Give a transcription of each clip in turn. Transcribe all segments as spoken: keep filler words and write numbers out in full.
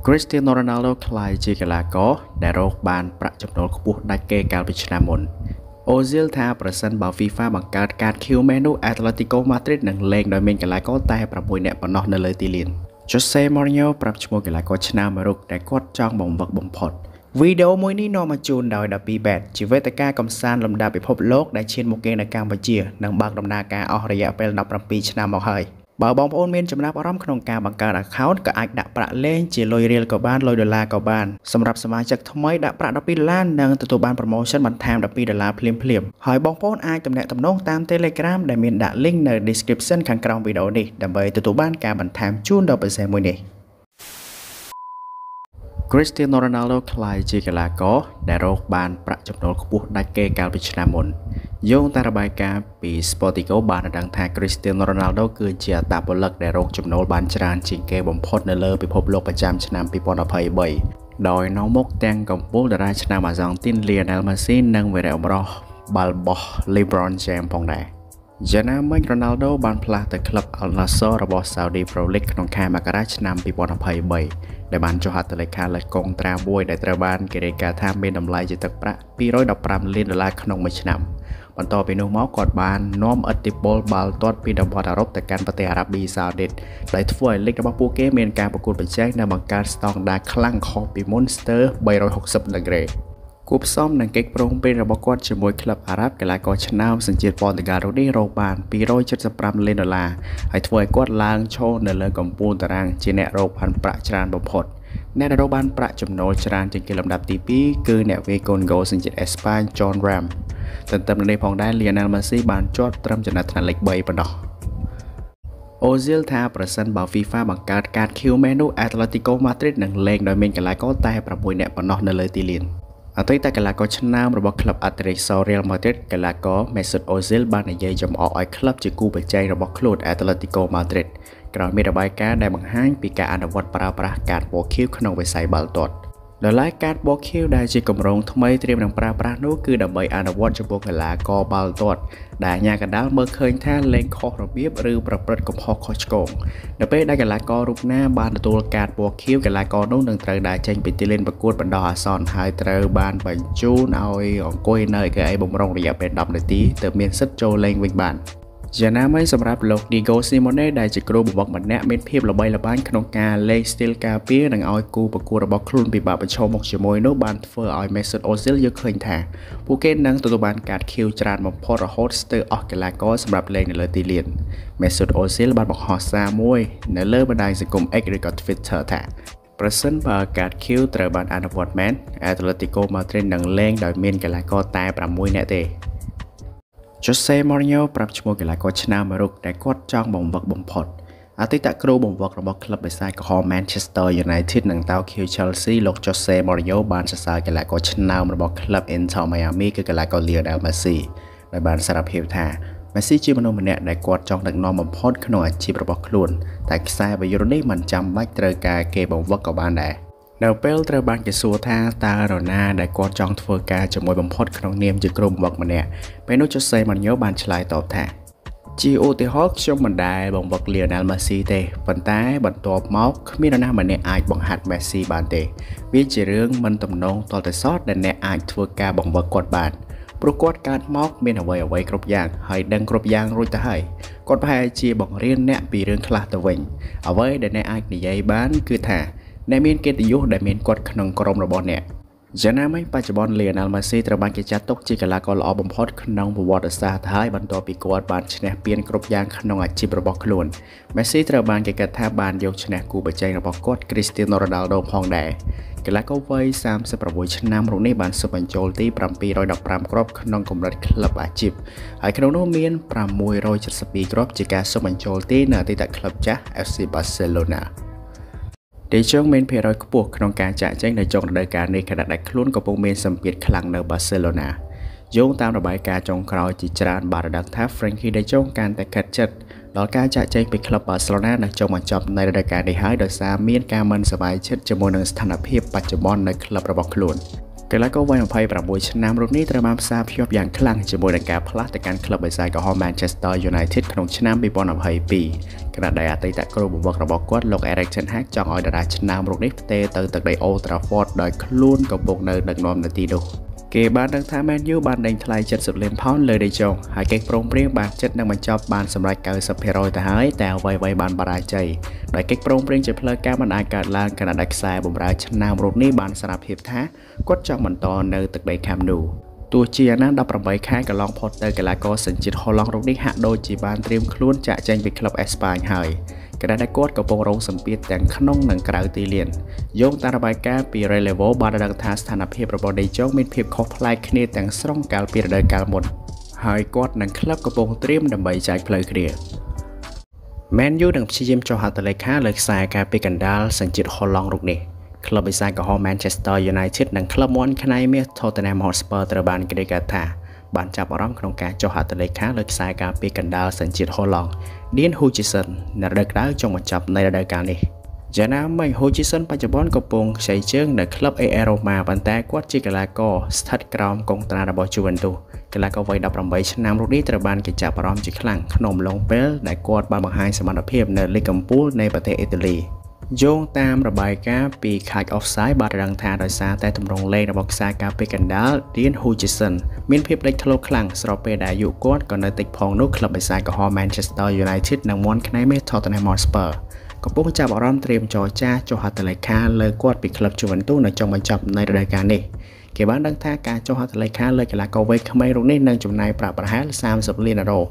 Cristiano Ronaldo ក្លាយជាកីឡាករដែលរកបានប្រាក់ចំណូលខ្ពស់ដាច់គេកាលពីឆ្នាំមុន Ozil ថាប្រសិនបើ FIFA បង្កើតកាត Q Menu Atletico Madrid នឹងលេងដោយមានកីឡាករតែប្រាំមួយនាក់ប៉ុណ្ណោះនៅលើទីលាន Jose Mourinho ប្រាប់ឈ្មោះកីឡាករឆ្នាំអឺរ៉ុបដែលគាត់ចង់បង្វឹកបំផុតវីដេអូមួយនេះនាំមកជូនដោយ ដប់ពី Bet ជាវេទិកាកម្សាន្តលំដាប់ពិភពលោកដែលឈានមុខគេនៅកម្ពុជានិងបើកដំណើរការអស់រយៈពេលដប់ប្រាំពីរឆ្នាំមកហើយបើបងប្អូនមានចំណាប់អារម្មណ៍ក្នុងការបង្កើត account ក៏អាចដាក់ប្រាក់លេងជាលុយរៀលក៏បានលុយដុល្លារក៏បានសម្រាប់សមាជិកថ្មីដាក់ប្រាក់ដប់ពីរដុល្លារនិងទទួលបាន promotion បន្ថែមដប់ពីរដុល្លារភ្លាមៗហើយបងប្អូនអាចទំនាក់ទំនងតាម Telegram ដែលមានដាក់ link នៅ description ខាងក្រោមវីដេអូនេះដើម្បីទទួលបានការបន្ថែមជូនដល់ពិសេសមួយនេះCristiano Ronaldo ក្លាយជាកីឡាករដែលរកបានប្រាក់ចំណូលខ្ពស់ដាច់គេកាលពីឆ្នាំមុនយោងតាមរបាយការណ៍ពី Sportico បានដឹងថា Cristiano Ronaldo គឺជាអត្តពលិកដែលរកចំណូលបានច្រើនជាងគេបំផុតនៅលើពិភពលោកប្រចាំឆ្នាំពីរពាន់ยี่สิบสามដោយនៅមុខទាំងកំពូលតារាឆ្នាំអាសង់ទីន Lionel Messi និងវីរៈបុរសបាល់បោះ LeBron James ផងដែរយ៉ាងណាមិញ Ronaldo បានផ្លាស់ទៅក្លឹប Al Nassr របស់ Saudi Pro League ក្នុងខែមករាឆ្នាំពីរពាន់ยี่สิบสามដែលបានចុះហត្ថលេខាលើកុងត្រាមួយដែលត្រូវបានគេរាយការណ៍ថាមានតម្លៃជាទឹកប្រាក់ពីររយដប់ប្រាំលានដុល្លារក្នុងមួយឆ្នាំបន្ទាប់ពីនោះមកគាត់បាននាំឥទ្ធិពលបាល់ទាត់ពីតំបន់អឺរ៉ុបទៅកាន់ប្រទេសអារ៉ាប៊ីសាអូឌីតដែលធ្វើឲ្យលីករបស់ពួកគេមានការប្រកួតប្រជែងនិងបង្កើតស្តង់ដារខ្លាំងខុសពីមុនស្ទើរបីរយហុកសិបដឺក្រេគូផ្សំនឹងកិច្ចព្រមព្រៀងរបស់គាត់ជាមួយក្លឹបអារ៉ាប់កីឡាករឆ្នើមសញ្ជាតិប៉ូទុយហ្គាល់នេះរកបានពីររយเจ็ดสิบห้าលានដុល្លារហើយធ្វើឲ្យគាត់ឡើងឈរនៅលើកំពូលតារាងជាអ្នករកបានប្រាក់ច្រើនបំផុតអ្នកដែលរកបានប្រាក់ចំណូលច្រើនជាងគេលំដាប់ទីពីរគឺអ្នកវាយកូនហ្គោលសញ្ជាតិអេស្ប៉ាញ Jon Ram ទន្ទឹមនឹងនេះផងដែរ Lionel Messi បានជាប់ត្រឹមចំណាត់ថ្នាក់លេខបីប៉ុណ្ណោះ Ozil ថាប្រសិនបើ FIFA បង្កើតកាត Q Menu Atletico Madrid នឹងលេងដោយមានកីឡាករតែប្រាំមួយនាក់ប៉ុណ្ណោះនៅលើទីលានអតីតកីឡាករឆ្នើមរបស់ក្លឹប Atletico Real Madrid កីឡាករ Mesut Ozil បាននិយាយចំអកឲ្យក្លឹបជាគូប្រជែងរបស់ខ្លួន Atletico Madrid ក្រោយមានរបាយការណ៍ដែលបង្ហាញពីការអនុវត្តប្រើប្រាស់កាតពណ៌ខៀវក្នុងវិស័យបាល់ទាត់ដោយឡែកកាតពណ៌ខៀវដែលជាគម្រោងថ្មីត្រៀមនឹងប្រើប្រាស់នោះគឺដើម្បីអនុវត្តចំពោះកីឡាករបាល់ទាត់ដែលអាជ្ញាកណ្ដាលមើលឃើញថាលេងខុសរបៀបឬប្រព្រឹត្តកំហុសខុសឆ្គងនៅពេលដែលកីឡាកររូបណាបានទទួលកាតពណ៌ខៀវកីឡាករនោះនឹងត្រូវដើរចេញពីទីលានប្រកួតបណ្ដោះអាសន្នហើយត្រូវបានបញ្ជូនឲ្យអង្គុយនៅកៅអីបម្រុងរយៈពេលដប់នាទីទើបមានសិទ្ធិចូលលេងវិញបានយ៉ាងណាមិញសម្រាប់លោក Diego Simeone ដែលជាគ្រូបង្វឹកម្នាក់មានភាពល្បីល្បាញក្នុងការលេងស្ទីលការពារនិងឲ្យគូប្រកួតរបស់ខ្លួនពិបាកប្រឈមមុខជាមួយនោះបានធ្វើឲ្យ Mesut Ozil យល់ឃើញថាពួកគេនឹងទទួលបានកាតខៀវច្រើនបំផុតរហូតស្ទើរអស់កីឡាករសម្រាប់លេងនៅលើទីលាន Mesut Ozil បានបង្ហោះសារមួយនៅលើបណ្ដាញសង្គម X ឬក៏ Twitter ថាប្រសិនបើកាតខៀវត្រូវបានអនុវត្តមែន Atletico Madrid នឹងលេងដោយមានកីឡាករតែប្រាំមួយនាក់ទេJose Mourinho ប្រាប់ឈ្មោះកីឡាករឆ្នាំអឺរ៉ុបដែលគាត់ចង់បង្វឹកបំផុតអតីតគ្រូបង្វឹករបស់ក្លឹបបិសាចក្រហម Manchester United និងតោក្យូ Chelsea លោក Jose Mourinho បានសរសើរកីឡាករឆ្នើមរបស់ក្លឹប Inter Miami គឺកីឡាករ Lionel Messi ដោយបានសារភាពថា Messi ជាមនុស្សម្នាក់ដែលគាត់ចង់ដឹកនាំបំផុតក្នុងអាជីពរបស់ខ្លួនតែខ្សែប្រយុទ្ធនេះមិនចាំបាច់ត្រូវការគេបង្វឹកក៏បានដែរនៅពេលត្រូវបានគេសួរថាតើរណាដែលគាត់ចង់ធ្វើការជាមួយបំផុតក្នុងនាមជាគ្រូបង្វឹកម្នាក់ពេលនោះ Jose Mourinho បានឆ្លើយតបថាជាឧទាហរណ៍ខ្ញុំមិនដែលបង្វឹក Lionel Messi ទេប៉ុន្តែបន្ទាប់មកគ្មាននរណាម្នាក់អាចបង្ហាត់ Messi បានទេវាជារឿងមិនទំនងទាល់តែសោះដែលអ្នកអាចធ្វើការបង្វឹកគាត់បានព្រោះគាត់កើតមកមានអ្វីអ្វីគ្រប់យ៉ាងហើយដឹងគ្រប់យ៉ាងរួចទៅហើយគាត់ប្រហែលជាបង្រៀនអ្នកពីរឿងខ្លះទៅវិញអ្វីដែលអ្នកអាចនិយាយបានគឺថាអ្នកមានកិត្តិយសដែលមានគាត់ក្នុងក្រុមរបស់អ្នកយ៉ាងណាមិញបច្ចុប្បន្ន Lionel Messi ត្រូវបានគេចាត់ទុកជាកីឡាករល្អបំផុតក្នុងប្រវត្តិសាស្ត្រហើយបន្ទាប់ពីគាត់បានឈ្នះពានគ្រប់យ៉ាងក្នុងអាជីពរបស់ខ្លួន Messi ត្រូវបានគេគិតថាបានយកឈ្នះគូប្រជែងរបស់គាត់ Cristiano Ronaldo ផងដែរកីឡាករវ័យសាមសិបប្រាំមួយឆ្នាំរូបនេះបានស៊ុបបញ្ចូលទីប្រាំពីររយដប់ប្រាំគ្រាប់ក្នុងកម្រិតក្លឹបអាជីពហើយក្នុងនោះមានប្រាំមួយរយเจ็ดสิบពីរគ្រាប់ជាការស៊ុបបញ្ចូលទីនៅអតីតក្លឹបចាស់ F C Barcelona De Jong មានភាគរយខ្ពស់ក្នុងការចាក់ចែងនៅចុងរដូវកាលនេះខណៈដែលខ្លួនកំពុងមានសម្ពាធខ្លាំងនៅ Barcelona យោងតាមរបាយការណ៍ចុងក្រោយជាច្រើនបានដឹងថា Frankie De Jong កាន់តែខិតជិតដល់ការចាក់ចែងពីក្លឹប Barcelona នៅចុងបញ្ចប់នៃរដូវកាលនេះហើយដោយសារមានការមិនសប្បាយចិត្តជាមួយនឹងស្ថានភាពបច្ចុប្បន្ននៅក្លឹបរបស់ខ្លួនកកីឡាករវ័យยี่สิบแปดឆ្នាំរូបនេះត្រូវបានផ្សារភ្ជាប់យ៉ាងខ្លាំងជាមួយនឹងការផ្លាស់ទៅកាន់ក្លឹបបិសាចក្រហម Manchester United ក្នុងឆ្នាំពីរពាន់ยี่สิบสองខណៈដែលអតីតគ្រូបង្វឹករបស់គាត់លោក Erik ten Hag ចង់ឲ្យតារាឆ្នាំរូបនេះផ្ទេរទៅទឹកដី Old Trafford ដោយខ្លួនកំពុងនៅដឹកនាំនៅទីនោះគេបានដឹងថា Man U បានដេញថ្លៃเจ็ดสิบលានផោនលើ De Jong ហើយគេព្រមព្រៀងបានចិត្តនឹងបញ្ចប់បានសម្រេច九十ភាគរយទៅហើយតែអ្វីៗបានបរាជ័យដោយគេព្រមព្រៀងជាផ្លូវការមិនអាចកើតឡើងខណៈដែលខ្សែបម្រើឆ្នាំរូបនេះបានសារភាពថាគាត់ចង់បន្តនៅទឹកដី Camp Nou ទោះជាយ៉ាងណាeighteenខែកន្លងផុតទៅកីឡាករសញ្ជាតិហូឡង់រូបនេះហាក់ដូចជាបានត្រៀមខ្លួនចាក់ចែងពីក្លឹបអេស្ប៉ាញហើយខណៈដែលគាត់កំពុងរងសម្ពាធទាំងក្នុងនិងក្រៅទីលានយោងតាមរបាយការណ៍ពី Relevo បានដឹងថាស្ថានភាពរបស់ De Jong មានភាពខុសប្លែកគ្នាទាំងស្រុងកាលពីរដូវកាលមុនហើយគាត់និងក្លឹបកំពុងត្រៀមដើម្បីចែកផ្លូវគ្នា Man U នឹងព្យាយាមចុះហត្ថលេខាលើខ្សែការពារកណ្ដាលសញ្ជាតិហូឡង់រូបនេះក្លឹបបិសាចក្រហម Manchester United និងក្លឹបមាន់ខ្នាយមាស Tottenham Hotspur ត្រូវបានគេរាយការណ៍ថាបានចាប់អារម្មណ៍ក្នុងការចុះហត្ថលេខាលើខ្សែការពារកណ្ដាលសញ្ជាតិហូឡង់ Dean Huijsen នៅរដូវក្តៅចុងបញ្ចប់នៃរដូវកាលនេះយ៉ាងណាមិញ Huijsen បច្ចុប្បន្នកំពុងខ្ចីជើងនៅក្លឹប A S Roma ប៉ុន្តែគាត់ជាកីឡាករស្ថិតក្រោមកុងត្រារបស់ Juventus កីឡាករវ័យeighteenឆ្នាំរូបនេះត្រូវបានគេចាប់អារម្មណ៍ជាខ្លាំងក្នុងអំឡុងពេលដែលគាត់បានបង្ហាញសមត្ថភាពនៅលីកកំពូលនៃប្រទេសអ៊ីតាលីយោងតាមរបាយការណ៍ពី Kite Offside បានដឹងថាដោយសារតែទម្រង់លេងរបស់ខ្សែការពារកណ្ដាល Dean Huijsen មានភាពលេចធ្លោខ្លាំងស្របពេលដែលអាយុគាត់ក៏នៅតិចផងនោះក្លឹបបិសាចក្រហម Manchester United និងមាន់ខ្នាយមាស Tottenham Hotspur កំពុងចាប់អារម្មណ៍ត្រៀមចរចាចុះហត្ថលេខាលើគាត់ពីក្លឹប Juventus នៅចុងបញ្ចប់នៃរដូវកាលនេះគេបានដឹងថាការចុះហត្ថលេខាលើកីឡាករវ័យក្មេងរូបនេះនឹងចំណាយប្រាក់ប្រហែលthirtyលានអឺរ៉ូ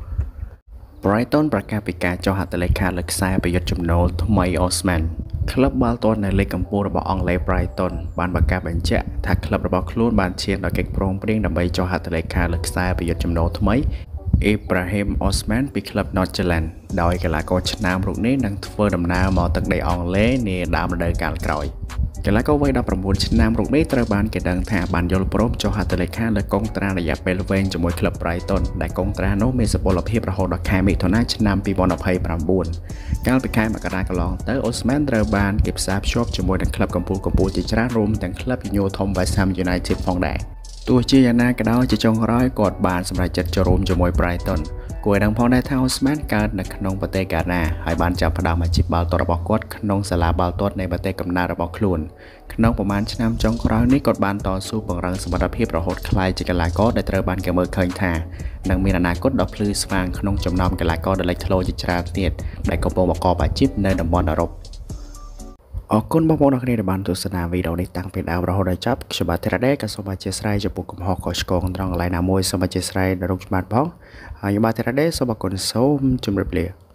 Brighton ប្រកាសពីការចុះហត្ថលេខាលើខ្សែប្រយុទ្ធចំណូលថ្មី Osman ក្លឹបបាល់ទាត់នៅលីកកំពូលរបស់អង់គ្លេស Brighton បានប្រកាសបញ្ជាក់ថាក្លឹបរបស់ខ្លួនបានឈានដល់កិច្ចព្រមព្រៀងដើម្បីចុះហត្ថលេខាលើខ្សែប្រយុទ្ធចំណូលថ្មី Ibrahim Osman ពីក្លឹប Nordsjælland ដោយកីឡាករឆ្នាំរូបនេះនឹងធ្វើដំណើរមកទឹកដីអង់គ្លេសនាដើមរដូវកាលក្រោយកីឡាករវ័យnineteenឆ្នាំរូបនេះត្រូវបានគេដឹងថាបានយល់ព្រមចុះហត្ថលេខាលើកុងត្រារយៈពេលវែងជាមួយក្លឹប Brighton ដែលកុងត្រានោះមានសុពលភាពរហូតដល់ខែមិថុនាឆ្នាំtwenty twenty-nineកាលពីខែមករាកន្លងទៅ Osman ត្រូវបានគេផ្សារភ្ជាប់ជាមួយនឹងក្លឹបកំពូលកំពូលជាច្រើនរួមទាំងក្លឹបញូធំ West Ham United ផងដែរទោះជាយ៉ាងណាក៏ដោយជាចុងក្រោយគាត់បានសម្រេចចិត្តចូលរួមជាមួយ Brighton គួរឲ្យដឹងផងដែរថា Osman កើតនៅក្នុងប្រទេសកាណាហើយបានចាប់ផ្ដើមអាជីពបាល់ទាត់របស់គាត់ក្នុងសាលាបាល់ទាត់នៃប្រទេសកំណើតរបស់ខ្លួនក្នុងប្រមាណឆ្នាំចុងក្រោយនេះគាត់បានតស៊ូពង្រឹងសមត្ថភាពរហូតក្លាយជាកីឡាករដែលត្រូវបានគេមើលឃើញថានឹងមានអនាគតដ៏ភ្លឺស្វាងក្នុងចំណោមកីឡាករដ៏លេចធ្លោជាច្រើនទៀតដែលកំពុងបង្កប់អាជីពនៅតំបន់អឺរ៉ុបអរគុណបងប្អូនអ្នកដែលបានទស្សនាវីដេអូនេះតាំងពីដើមរហូតដល់ចប់ខ្ញុំបាទ Teraday ក៏សូមអធិស្ឋានចំពោះកំហុសខុសឆ្គងត្រង់កន្លែងណាមួយសូមអធិស្ឋានដល់រូបច្បាប់ផងហើយខ្ញុំបាទ Teraday សូមអរគុណសូមជម្រាបលា